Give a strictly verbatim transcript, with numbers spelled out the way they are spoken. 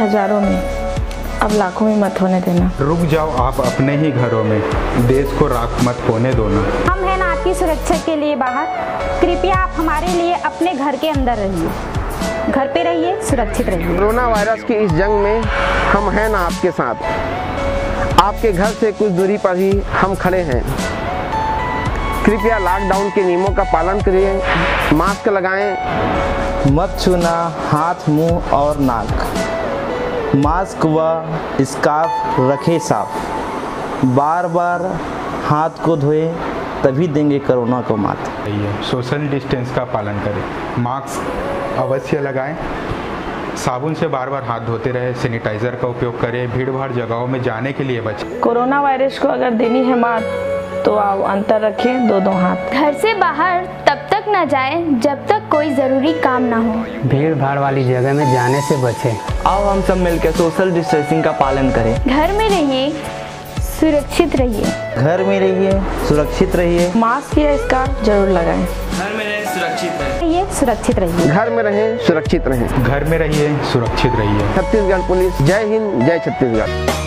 हजारों में, अब लाखों में मत होने देना। रुक जाओ आप अपने ही घरों में, देश को राख मत होने दो ना। हम हैं ना आपकी सुरक्षा के लिए बाहर, कृपया आप हमारे लिए अपने घर के अंदर रहिए, घर पे रहिए, सुरक्षित रहिए। कोरोना वायरस की इस जंग में हम हैं ना आपके साथ, आपके घर से कुछ दूरी पर ही हम खड़े हैं। कृपया लॉकडाउन के नियमों का पालन करिए, मास्क लगाएं, मत छूना हाथ, मुंह और नाक, मास्क व स्कार्फ रखें साफ, बार बार हाथ को धोएं, तभी देंगे कोरोना को मात। सोशल डिस्टेंस का पालन करें, मास्क अवश्य लगाएं, साबुन से बार बार हाथ धोते रहे, सैनिटाइजर का उपयोग करें, भीड़ भाड़ जगहों में जाने के लिए बचें। कोरोना वायरस को अगर देनी है मात तो आप अंतर रखें दो दो हाथ। घर से बाहर तब तक न जाएं जब तक कोई ज़रूरी काम ना हो। भीड़ भाड़ वाली जगह में जाने से बचें। आओ हम सब मिलकर सोशल डिस्टेंसिंग का पालन करें। घर में रहिए, सुरक्षित रहिए। घर में रहिए, सुरक्षित रहिए। मास्क या स्कार्फ जरूर लगाएं। घर में रहें, सुरक्षित रहिए, सुरक्षित रहिए। घर में रहें, सुरक्षित रहें। घर में रहिए, सुरक्षित रहिए। छत्तीसगढ़ पुलिस, जय हिंद, जय छत्तीसगढ़।